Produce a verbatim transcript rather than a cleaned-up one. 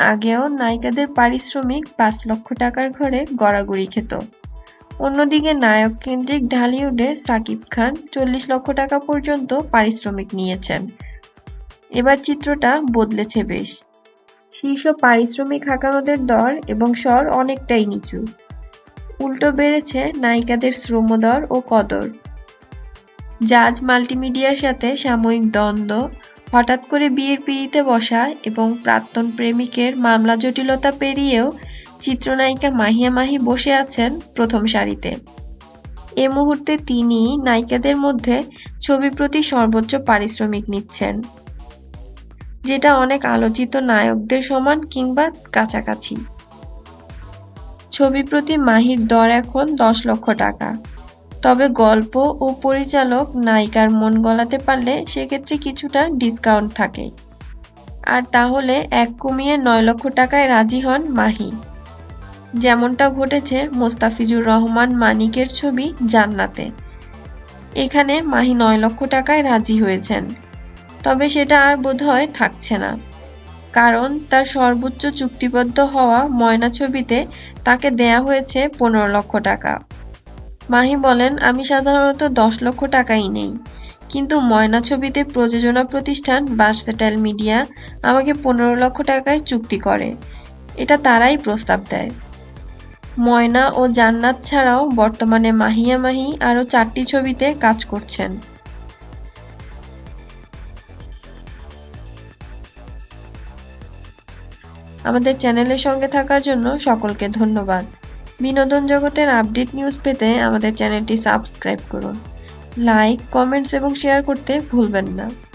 আগেও নায়িকাদের পারিশ্রমিক পাঁচ লক্ষ টাকার ঘরে গড়াগড়ি খেত। অন্যদিকে নায়ক কেন্দ্রিক ঢালিউডে সাকিব খান চল্লিশ লক্ষ টাকা পর্যন্ত পারিশ্রমিক নিয়েছেন। এবার চিত্রটা বদলেছে বেশ। শীর্ষ পারিশ্রমিক হাঁকানোদের দর এবং স্বর অনেকটাই নিচু। উল্টো বেড়েছে নায়িকাদের শ্রমদর ও কদর। জাজ মাল্টিমিডিয়ার সাথে সাময়িক দ্বন্দ্ব, হঠাৎ করে বিয়ের পিঁড়িতে বসা এবং প্রাক্তন প্রেমিকের মামলা জটিলতা পেরিয়েও চিত্রনায়িকা মাহিয়া মাহি বসে আছেন প্রথম সারিতে। এ মুহূর্তে তিনি নায়িকাদের মধ্যে ছবি প্রতি সর্বোচ্চ পারিশ্রমিক নিচ্ছেন, যেটা অনেক আলোচিত নায়কদের সমান কিংবা কাছাকাছি। ছবি প্রতি মাহির দর এখন দশ লক্ষ টাকা। তবে গল্প ও পরিচালক নায়িকার মন গলাতে পারলে সেক্ষেত্রে কিছুটা ডিসকাউন্ট থাকে। আর তাহলে এক কমিয়ে নয় লক্ষ টাকায় রাজি হন মাহি। যেমনটা ঘটেছে মোস্তাফিজুর রহমান মানিকের ছবি জান্নাতে। এখানে মাহি নয় লক্ষ টাকায় রাজি হয়েছেন। তবে সেটা আর বোধহয় থাকছে না, কারণ তার সর্বোচ্চ চুক্তিবদ্ধ হওয়া ময়না ছবিতে তাকে দেয়া হয়েছে পনেরো লক্ষ টাকা। মাহি বলেন, আমি সাধারণত দশ লক্ষ টাকাই নেই, কিন্তু ময়না ছবিতে প্রযোজনা প্রতিষ্ঠান ভার্সেটাইল মিডিয়া আমাকে পনেরো লক্ষ টাকায় চুক্তি করে। এটা তারাই প্রস্তাব দেয়। ময়না ও জান্নাত ছাড়াও বর্তমানে মাহিয়া মাহি আরও চারটি ছবিতে কাজ করছেন। আমাদের চ্যানেলের সঙ্গে থাকার জন্য সকলকে ধন্যবাদ। বিনোদন জগতের আপডেট নিউজ পেতে আমাদের চ্যানেলটি সাবস্ক্রাইব করুন। লাইক, কমেন্টস এবং শেয়ার করতে ভুলবেন না।